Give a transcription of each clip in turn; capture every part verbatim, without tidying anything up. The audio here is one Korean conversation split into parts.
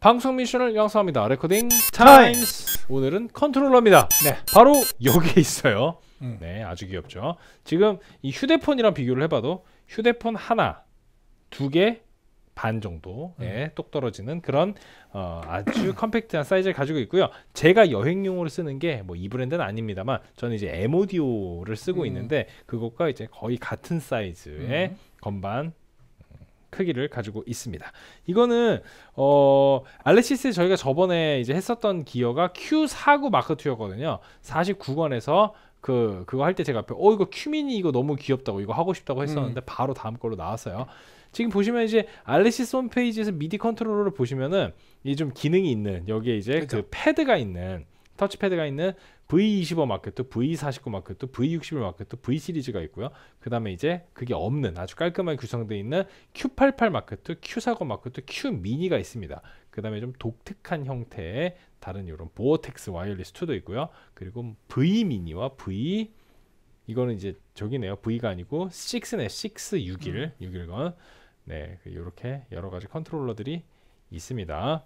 방송 미션을 양성합니다. 레코딩 타임스. 오늘은 컨트롤러입니다. 네, 바로 여기에 있어요. 음. 네, 아주 귀엽죠. 지금 이 휴대폰이랑 비교를 해봐도 휴대폰 하나, 두 개 반 정도에 음. 똑 떨어지는 그런 어, 아주 컴팩트한 사이즈를 가지고 있고요. 제가 여행용으로 쓰는 게 뭐 이 브랜드는 아닙니다만 저는 이제 엠오디오를 쓰고 음. 있는데 그것과 이제 거의 같은 사이즈의 음. 건반 크기를 가지고 있습니다. 이거는 어 알레시스 저희가 저번에 이제 했었던 기어가 큐 사십구 마크 투였거든요. 사십구 권에서 그 그거 할 때 제가 앞에 어 이거 큐미니 이거 너무 귀엽다고 이거 하고 싶다고 했었는데 음. 바로 다음 걸로 나왔어요. 지금 보시면 이제 알레시스 홈페이지에서 미디 컨트롤러를 보시면은 이 좀 기능이 있는 여기에 이제 그쵸? 그 패드가 있는 터치 패드가 있는 브이 이십오 마크 투, 브이 사십구 마크 투, 브이 육십일 마크 투, V 시리즈가 있고요. 그 다음에 이제 그게 없는 아주 깔끔하게 구성되어 있는 큐 팔십팔 마크 투, 큐 사십 마크 투, 큐 미니가 있습니다. 그 다음에 좀 독특한 형태의 다른 이런 보어텍스 와이어리스 투도 있고요. 그리고 V 미니와 V 이거는 이제 저기네요. V가 아니고 육네, 육 육일, 음. 육일건. 네, 이렇게 여러 가지 컨트롤러들이 있습니다.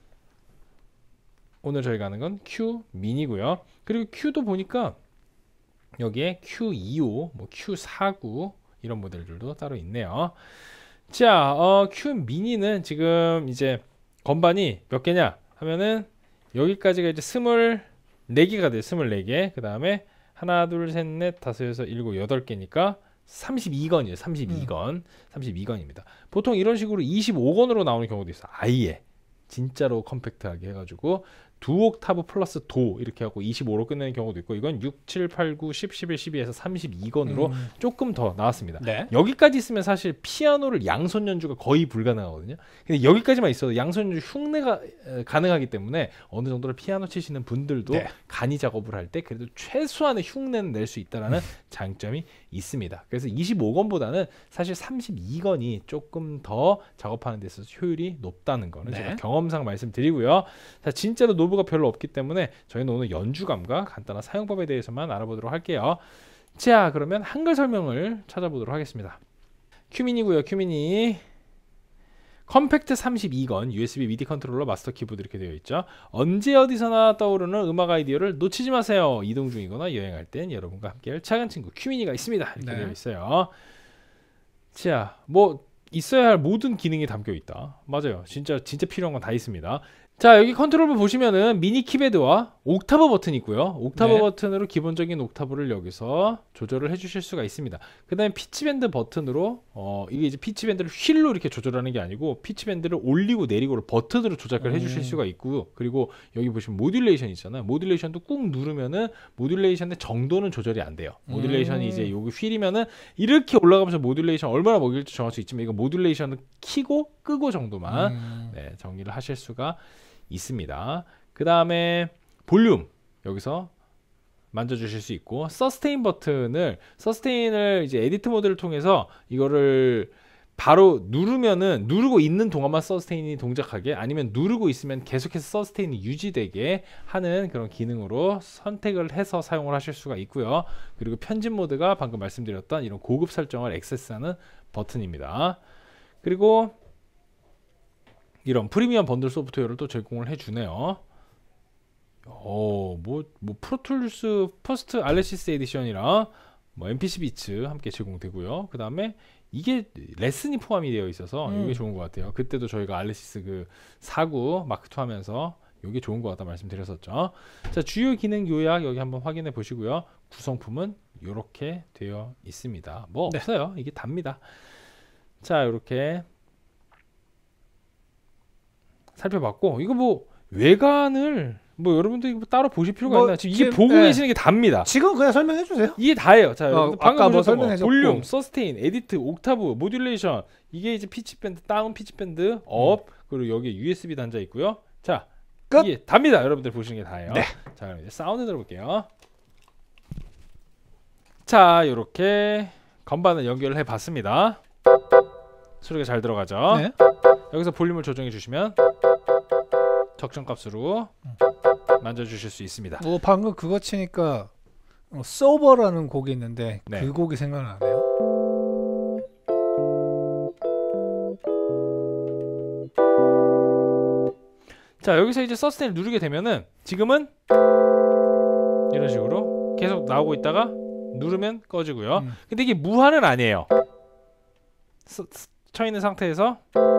오늘 저희가 하는 건 큐 미니고요. 그리고 Q도 보니까 여기에 큐 이십오, 뭐 큐 사십구 이런 모델들도 따로 있네요. 자, 어, 큐 미니는 지금 이제 건반이 몇 개냐 하면은 여기까지가 이제 스물네 개가 돼요. 스물네 개. 그 다음에 하나, 둘, 셋, 넷, 다섯, 여섯, 일곱, 여덟 개니까 삼십이 건이에요. 삼십이 건. 음. 삼십이 건입니다. 보통 이런 식으로 이십오 건으로 나오는 경우도 있어요. 아예. 진짜로 컴팩트하게 해가지고 두 옥타브 플러스 도 이렇게 하고 이십오로 끝내는 경우도 있고 이건 육, 칠, 팔, 구, 십, 십일, 십이에서 삼십이 건으로 음. 조금 더 나왔습니다. 네. 여기까지 있으면 사실 피아노를 양손 연주가 거의 불가능하거든요. 근데 여기까지만 있어도 양손 연주 흉내가 가능하기 때문에 어느 정도로 피아노 치시는 분들도 네. 간이 작업을 할 때 그래도 최소한의 흉내는 낼 수 있다라는 장점이 있습니다. 그래서 이십오 건보다는 사실 삼십이 건이 조금 더 작업하는 데 있어서 효율이 높다는 거는 네. 제가 경험상 말씀드리고요. 자, 진짜로 노브가 별로 없기 때문에 저희는 오늘 연주감과 간단한 사용법에 대해서만 알아보도록 할게요. 자, 그러면 한글 설명을 찾아보도록 하겠습니다. 큐미니고요. 큐미니 컴팩트 삼십이 건 유에스비 미디 컨트롤러 마스터 키보드 이렇게 되어 있죠. 언제 어디서나 떠오르는 음악 아이디어를 놓치지 마세요. 이동 중이거나 여행할 땐 여러분과 함께할 작은 친구 큐미니가 있습니다. 이렇게 네. 되어 있어요. 자, 뭐 있어야 할 모든 기능이 담겨 있다. 맞아요. 진짜 진짜 필요한 건 다 있습니다. 자, 여기 컨트롤을 보시면은 미니 키패드와 옥타브 버튼이 있고요. 옥타브 네. 버튼으로 기본적인 옥타브를 여기서 조절을 해주실 수가 있습니다. 그 다음에 피치밴드 버튼으로 어 이게 이제 피치밴드를 휠로 이렇게 조절하는 게 아니고 피치밴드를 올리고 내리고를 버튼으로 조작을 음. 해주실 수가 있고요. 그리고 여기 보시면 모듈레이션 있잖아요. 모듈레이션도 꾹 누르면은 모듈레이션의 정도는 조절이 안 돼요. 모듈레이션이 음. 이제 여기 휠이면은 이렇게 올라가면서 모듈레이션 얼마나 먹일지 정할 수 있지만 이거 모듈레이션을 키고 끄고 정도만 음. 네, 정리를 하실 수가 있습니다. 그 다음에 볼륨 여기서 만져주실 수 있고 서스테인 버튼을 서스테인을 이제 에디트 모드를 통해서 이거를 바로 누르면은 누르고 있는 동안만 서스테인이 동작하게 아니면 누르고 있으면 계속해서 서스테인이 유지되게 하는 그런 기능으로 선택을 해서 사용을 하실 수가 있고요. 그리고 편집 모드가 방금 말씀드렸던 이런 고급 설정을 액세스하는 버튼입니다. 그리고 이런 프리미엄 번들 소프트웨어를 또 제공을 해주네요. 어, 뭐, 뭐 프로툴스 퍼스트 알레시스 에디션이랑 뭐 엠피씨 비츠 함께 제공되고요. 그 다음에 이게 레슨이 포함이 되어 있어서 음. 이게 좋은 것 같아요. 그때도 저희가 알레시스 그 사십구 마크 투 하면서 이게 좋은 것 같다 말씀드렸었죠. 자, 주요 기능 요약 여기 한번 확인해 보시고요. 구성품은 이렇게 되어 있습니다. 뭐 네. 없어요. 이게 답니다. 자, 이렇게 살펴봤고 이거 뭐 외관을 뭐 여러분들 이거 따로 보실 필요가 뭐 있나? 지금 이게 지금, 보고 네. 계시는 게 답니다. 지금 그냥 설명해 주세요. 이게 다예요. 자, 어, 방금 뭐 설명해줬고 볼륨, 서스테인, 에디트, 옥타브, 모듈레이션 이게 이제 피치 밴드, 다운 피치 밴드, 업 음. 그리고 여기 유에스비 단자 있고요. 자, 끝. 이게 답니다. 여러분들 보시는 게 다예요. 네. 자, 그럼 이제 사운드 들어볼게요. 자, 이렇게 건반을 연결을 해봤습니다. 소리가 잘 들어가죠. 네. 여기서 볼륨을 조정해 주시면 적정값으로 만져주실 수 있습니다. 뭐 방금 그거 치니까 어, 소버라는 곡이 있는데 네. 그 곡이 생각나네요. 자 여기서 이제 서스테인을 누르게 되면은 지금은 이런 식으로 계속 나오고 있다가 누르면 꺼지고요. 음. 근데 이게 무한은 아니에요. 서, 쳐 있는 상태에서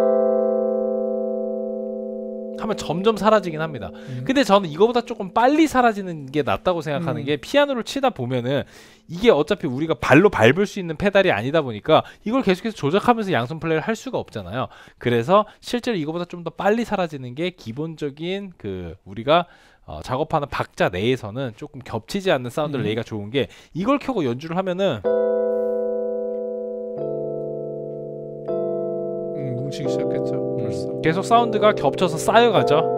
하면 점점 사라지긴 합니다. 음. 근데 저는 이거보다 조금 빨리 사라지는 게 낫다고 생각하는 음. 게 피아노를 치다 보면은 이게 어차피 우리가 발로 밟을 수 있는 페달이 아니다 보니까 이걸 계속해서 조작하면서 양손 플레이를 할 수가 없잖아요. 그래서 실제로 이거보다 좀 더 빨리 사라지는 게 기본적인 그 우리가 어, 작업하는 박자 내에서는 조금 겹치지 않는 사운드를 음. 내기가 좋은 게 이걸 켜고 연주를 하면은 음, 뭉치기 시작했죠. 벌써. 음, 계속 사운드가 겹쳐서 쌓여가죠.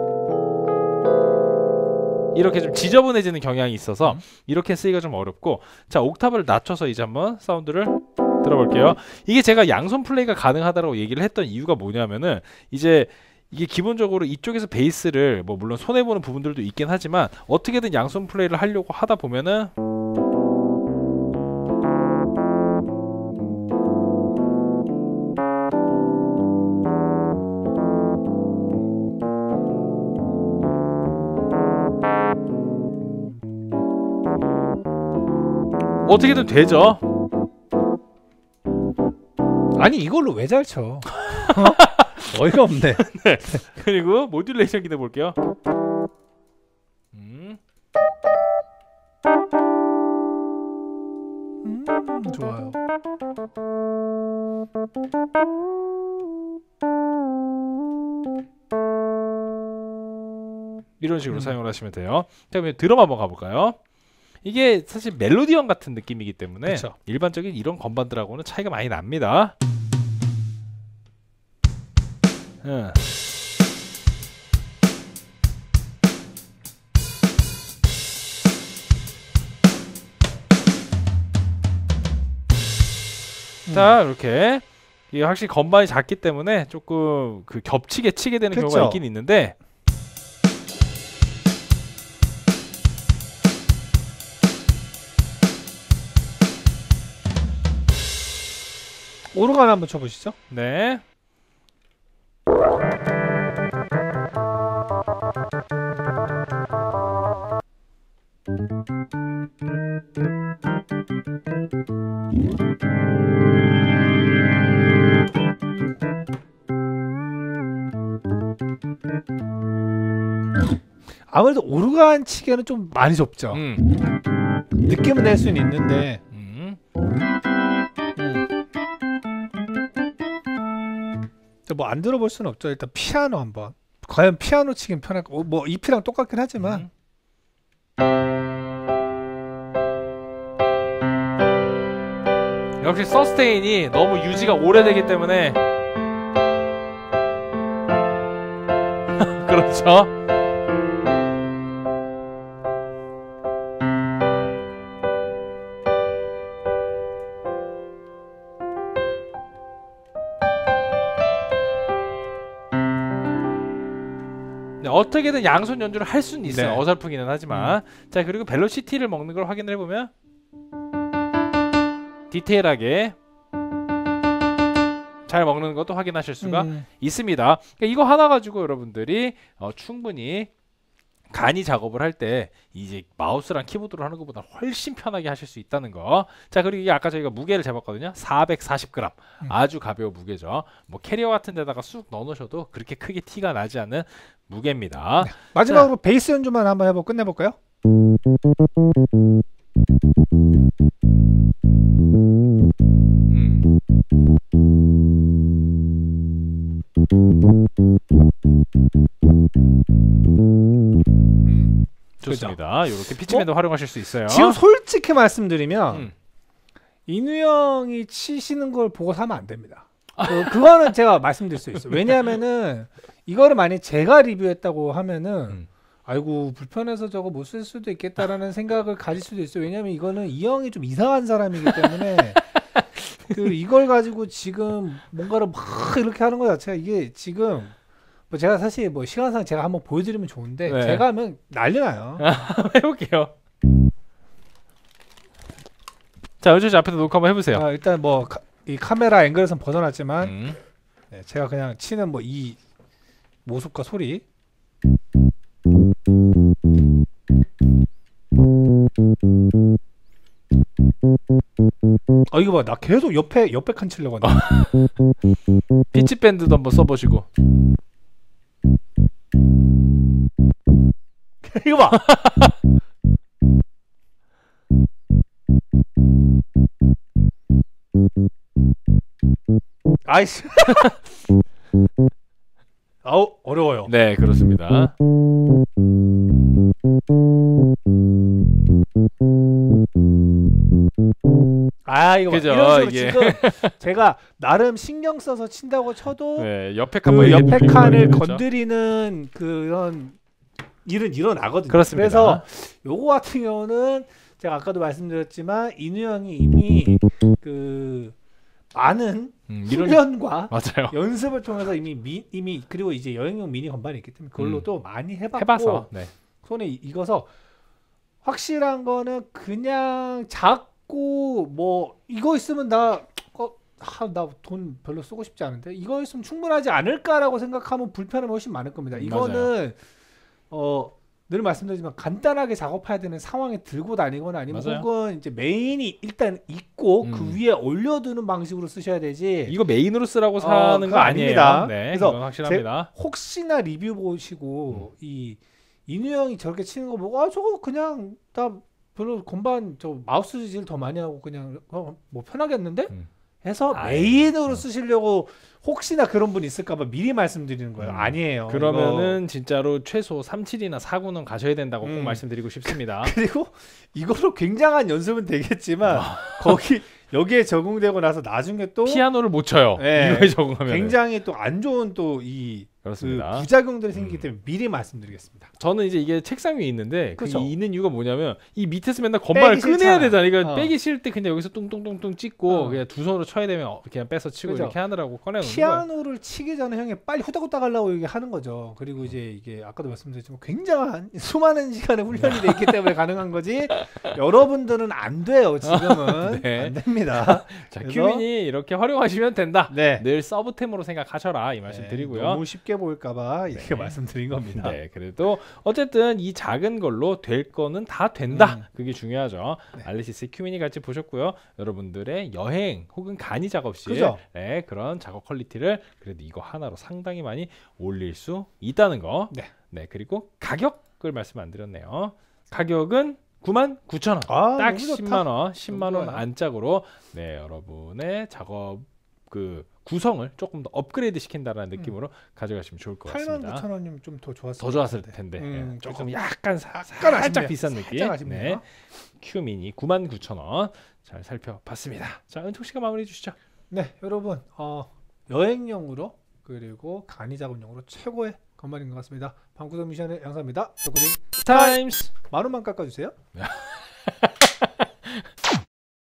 이렇게 좀 지저분해지는 경향이 있어서 음. 이렇게 쓰기가 좀 어렵고, 자 옥타브를 낮춰서 이제 한번 사운드를 들어볼게요. 이게 제가 양손 플레이가 가능하다고 얘기를 했던 이유가 뭐냐면은 이제 이게 기본적으로 이쪽에서 베이스를 뭐 물론 손해보는 부분들도 있긴 하지만 어떻게든 양손 플레이를 하려고 하다 보면은 어떻게든 되죠. 아니 이걸로 왜 잘 쳐? 어이가 없네. 네. 그리고 모듈레이션 기대 볼게요. 음. 음, 좋아요. 이런 식으로 음. 사용을 하시면 돼요. 자, 그럼 드럼 한번 가볼까요? 이게 사실 멜로디언 같은 느낌이기 때문에 그쵸. 일반적인 이런 건반들하고는 차이가 많이 납니다. 응. 음. 자 이렇게 이게 확실히 건반이 작기 때문에 조금 그 겹치게 치게 되는 그쵸. 경우가 있긴 있는데 오르간 한번 쳐보시죠. 네. 아무래도 오르간 치기에는 좀 많이 좁죠. 음. 느낌은 낼 수는 있는데 음. 뭐 안 들어볼 수는 없죠. 일단 피아노 한번. 과연 피아노 치긴 편할까? 뭐 이피랑 똑같긴 하지만 음. 역시 서스테인이 너무 유지가 오래되기 때문에 그렇죠. 어떻게든 양손 연주를 할 수는 있어요. 네. 어설프기는 하지만. 음. 자 그리고 벨로시티를 먹는 걸 확인을 해보면 디테일하게 잘 먹는 것도 확인하실 수가 음. 있습니다. 그러니까 이거 하나 가지고 여러분들이 어, 충분히 간이 작업을 할 때 이제 마우스랑 키보드로 하는 것보다 훨씬 편하게 하실 수 있다는 거. 자 그리고 이게 아까 저희가 무게를 재봤거든요. 사백사십 그램 음. 아주 가벼운 무게죠. 뭐 캐리어 같은 데다가 쑥 넣어 놓으셔도 그렇게 크게 티가 나지 않는 무게입니다. 네. 마지막으로 자. 베이스 연주만 한번 해보고 끝내볼까요? 음. 음. 좋습니다. 이렇게 피치밴드 뭐, 활용하실 수 있어요. 지금 솔직히 말씀드리면 음. 인우 형이 치시는 걸 보고 사면 안 됩니다. 그, 그거는 제가 말씀드릴 수 있어요. 왜냐하면은 이거를 만약 제가 리뷰했다고 하면은 음. 아이고 불편해서 저거 못 쓸 수도 있겠다라는 생각을 가질 수도 있어요. 왜냐하면 이거는 이 형이 좀 이상한 사람이기 때문에 그 이걸 가지고 지금 뭔가를 막 이렇게 하는 것 자체가 이게 지금 뭐 제가 사실 뭐 시간상 제가 한번 보여드리면 좋은데 네. 제가 하면 난리 나요. 해볼게요. 자 연주 앞에서 녹화 한번 해보세요. 아, 일단 뭐 이 카메라 앵글에서는 벗어났지만 음. 네, 제가 그냥 치는 뭐 이 모습과 소리 아 이거 봐, 나 계속 옆에 옆에 칸 치려고 하네. 피치 밴드도 한번 써보시고. 이거 봐. 아이씨. 아우 어려워요. 네, 그렇습니다. 아 이거 그죠, 이런 식으로 이게. 지금 제가 나름 신경 써서 친다고 쳐도 네, 옆에 그 칸 옆에 칸을 그렇죠? 건드리는 그런 일은 일어나거든요. 그렇습니다. 그래서 요거 같은 경우는 제가 아까도 말씀드렸지만 인우 형이 이미 그 많은 음, 이런 훈련과 맞아요. 연습을 통해서 이미 미, 이미 그리고 이제 여행용 미니 건반이 있기 때문에 그걸로도 음. 많이 해봤고 해봐서. 네. 손에 익어서 확실한 거는 그냥 작고 뭐 이거 있으면 나 어, 아, 나 돈 별로 쓰고 싶지 않은데 이거 있으면 충분하지 않을까라고 생각하면 불편함이 훨씬 많을 겁니다. 이거는 어 늘 말씀드리지만 간단하게 작업해야 되는 상황에 들고 다니거나 아니면 맞아요. 혹은 이제 메인이 일단 있고 음. 그 위에 올려두는 방식으로 쓰셔야 되지. 이거 메인으로 쓰라고 어, 사는 그거 거 아니에요. 아닙니다. 네, 그래서 이건 확실합니다. 혹시나 리뷰 보시고 이 인우 형이 저렇게 치는 거 보고 아 저거 그냥 나 별로 건반 저 마우스 질 더 많이 하고 그냥 어, 뭐 편하겠는데 음. 해서 아이, 메인으로 음. 쓰시려고 혹시나 그런 분 있을까봐 미리 말씀드리는 거예요. 음. 아니에요. 그러면은 진짜로 최소 삼십칠이나 사십구는 가셔야 된다고 꼭 음. 말씀드리고 싶습니다. 이거. 그리고 이걸로 굉장한 연습은 되겠지만 아. 거기 여기에 적응되고 나서 나중에 또 피아노를 못 쳐요. 네. 이거에 적응하면. 굉장히 또 안 좋은 또 이 그 그렇습니다. 부작용들이 생기기 음. 때문에 미리 말씀드리겠습니다. 저는 이제 이게 책상 위에 있는데 그게 그쵸. 있는 이유가 뭐냐면 이 밑에서 맨날 건반을 빼기 꺼내야 싫잖아. 되잖아. 이거 어. 빼기 싫을 때 그냥 여기서 뚱뚱뚱뚱 찍고 어. 그냥 두 손으로 쳐야 되면 어, 그냥 빼서 치고 그죠. 이렇게 하느라고 꺼내놓는 거예요. 피아노를 치기 전에 형이 빨리 후다후다 가려고 이게 하는 거죠. 그리고 이제 이게 아까도 말씀드렸지만 굉장한 수많은 시간의 훈련이 돼 있기 때문에 가능한 거지. 여러분들은 안 돼요. 지금은 네. 안 됩니다. 자, 그래서- 큐민이 이렇게 활용하시면 된다. 네. 늘 서브템으로 생각하셔라 이 말씀 네, 드리고요. 너무 쉽게 보일까봐 이렇게 네. 말씀드린 겁니다. 네, 그래도 어쨌든 이 작은 걸로 될 거는 다 된다. 음. 그게 중요하죠. 네. 알리시스 큐미니 같이 보셨고요. 여러분들의 여행 혹은 간이 작업실 그죠? 네, 그런 작업 퀄리티를 그래도 이거 하나로 상당히 많이 올릴 수 있다는 거. 네. 네, 그리고 가격을 말씀 안 드렸네요. 가격은 구만 구천 원. 아, 딱 너무 좋다. 십만 원, 십만 원 좋아요. 안짝으로 네, 여러분의 작업 그 구성을 조금 더 업그레이드 시킨다라는 느낌으로 가져가시면 좋을 것 팔만 같습니다. 구천 원이면 좀 더 좋았을 더 좋았을 텐데. 텐데 음, 예, 조금 조금 약간, 사, 약간 살짝 아쉽네요. 비싼 느낌. 살짝 아쉽네요. 네. 큐미니 구만 구천 원 잘 살펴봤습니다. 자, 은총 씨가 마무리해 주시죠. 네, 여러분 어, 여행용으로 그리고 간이 작업용으로 최고의 건반인 것 같습니다. 방구석 미션의 양사입니다. 덕분에 타임스. 만 원만 깎아주세요.